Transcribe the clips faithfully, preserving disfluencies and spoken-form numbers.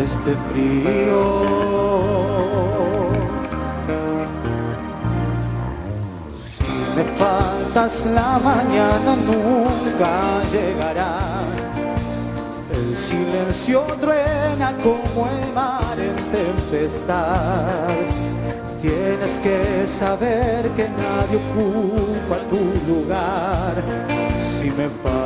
este frío. Si me faltas la mañana nunca llegará. El silencio truena como el mar en tempestad. Tienes que saber que nadie ocupa tu lugar. Si me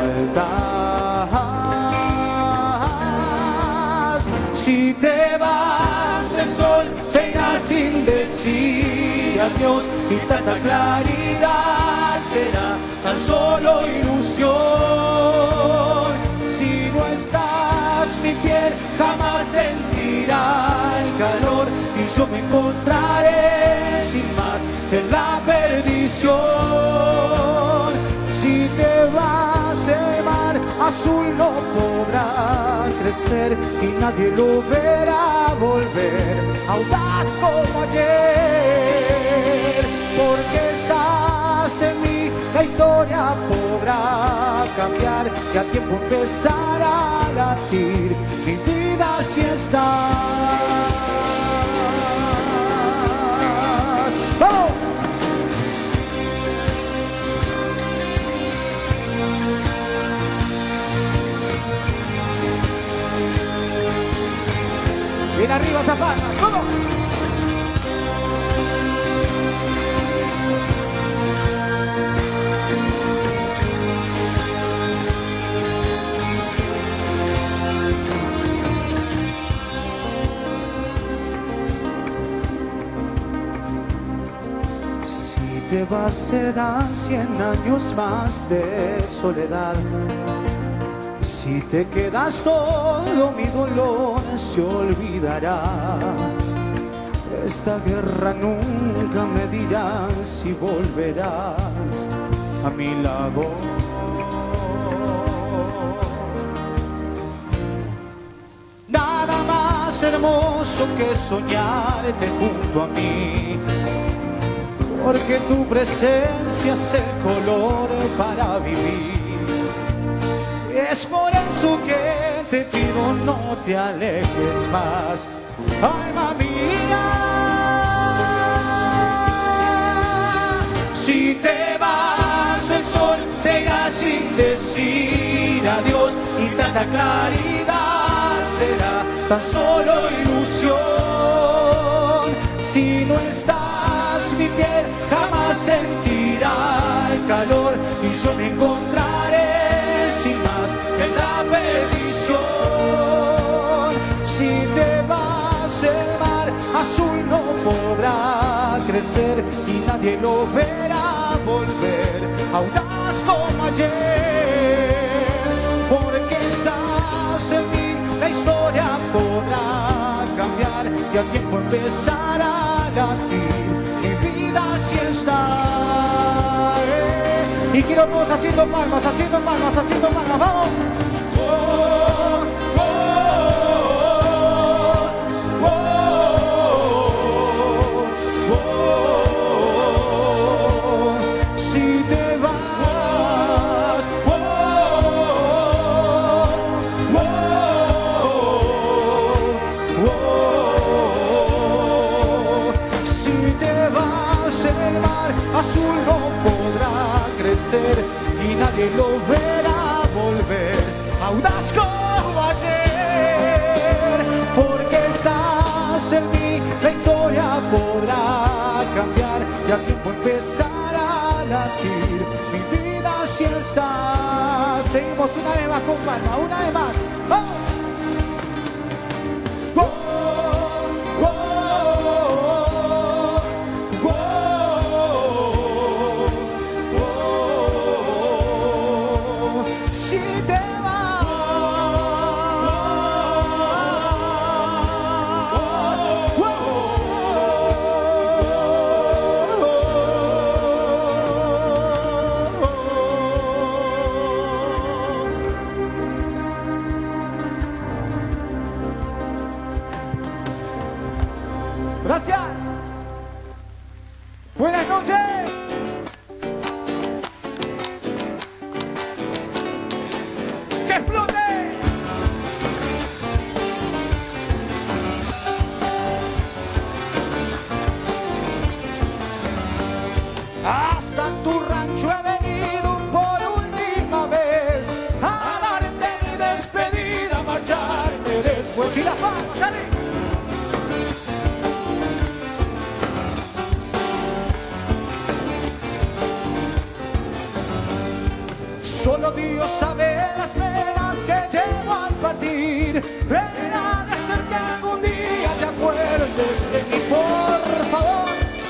faltas, si te vas, el sol se irá sin decir adiós y tanta claridad será tan solo ilusión. Si no estás, mi piel jamás sentirá el calor y yo me encontraré sin más en la perdición. Si te vas, el mar azul no podrá crecer y nadie lo verá volver audaz como ayer. Porque estás en mí, la historia podrá cambiar y a tiempo empezará a latir mi vida si estás. ¡Vamos! Bien arriba esa palma, ¿cómo? Si te vas serán cien años más de soledad. Si te quedas todo mi dolor se olvidará. Esta guerra nunca me dirá si volverás a mi lado. Nada más hermoso que soñarte junto a mí, porque tu presencia es el color para vivir. Es por eso que te pido no te alejes más, alma mía. Si te vas, el sol se irá sin decir adiós y tanta claridad será tan solo ilusión. Si no estás, mi piel jamás sentirá el calor y yo me encontraré sin más en la perdición. Si te vas, el mar azul no podrá crecer y nadie lo verá volver audaz como ayer. Porque estás en mí, la historia podrá cambiar y al tiempo empezará a latir mi vida si está. Y quiero todos haciendo palmas, haciendo palmas, haciendo palmas, ¡vamos! Oh, oh, oh, oh, oh, oh. Si te vas, oh, oh, oh, oh. Si te vas, el mar azul no podrá crecer y nadie lo verá volver audaz como ayer. Porque estás en mí, la historia podrá cambiar y al tiempo empezará a latir mi vida si estás. Seguimos una vez más con palma, una vez más. ¡Vamos! Gracias. Buenas noches. ¡Que explote! Hasta tu rancho he venido por última vez a darte mi despedida, marcharme después. Y la fama, sale. Solo Dios sabe las penas que llevo al partir. Pena de ser que algún día te acuerdes de mí, por favor.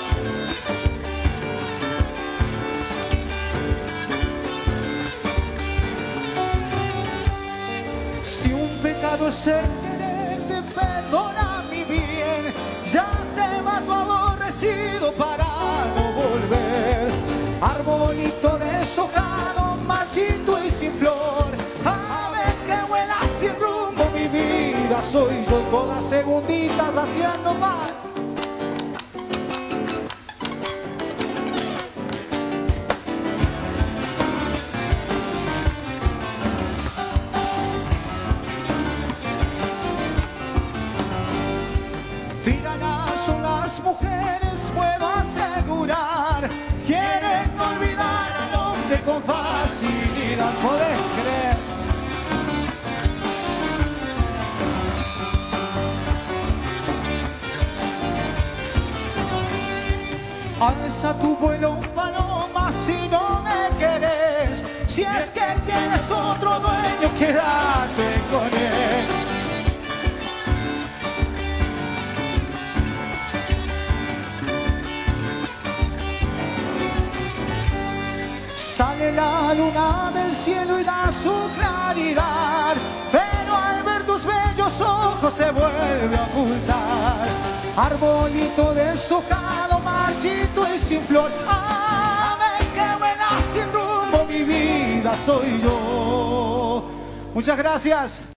Si un pecado es el quererte, perdona mi bien. Ya se va tu aborrecido para no volver. Arbolito deshojado, marchito y sin flor, ave que vuela sin rumbo, mi vida soy yo con las segunditas haciendo mal. Tiranas son las mujeres, puedo asegurar, quieren olvidar al hombre con facilidad, podés creer. Alza tu vuelo, paloma, si no me querés. Si es que tienes otro dueño, quédate con él. Sale la luna del cielo y da su claridad, pero al ver tus bellos ojos se vuelve a ocultar. Arbolito deshojado, marchito y sin flor, ave que vuela sin rumbo, mi vida soy yo. Muchas gracias.